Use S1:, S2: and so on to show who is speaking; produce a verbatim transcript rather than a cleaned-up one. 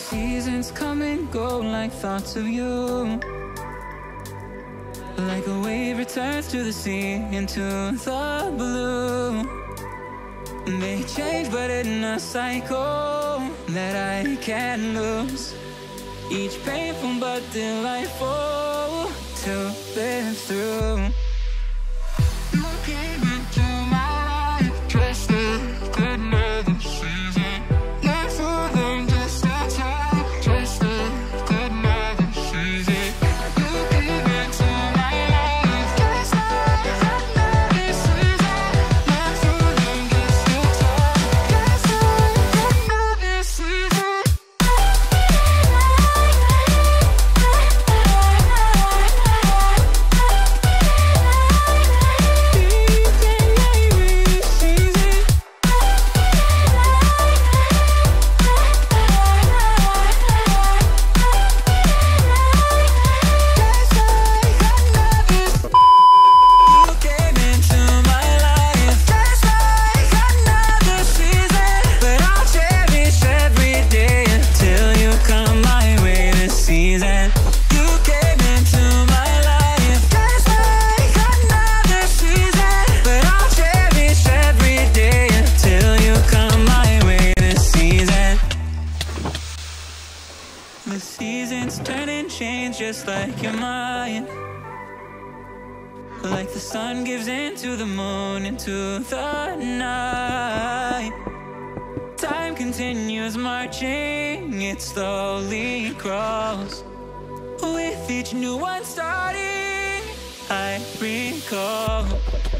S1: seasons come and go like thoughts of you. Like a wave returns to the sea, into the blue. They change but in a cycle that I can't lose. Each painful but delightful to live through. You came into my life just like another season. Not for them, just a time, just like another season. You came into my life just like another season. Not for them, just a time, just like another season. The seasons turn and change just like your mind. Like the sun gives into the moon, into the night. Time continues marching, it slowly crawls. With each new one starting, I recall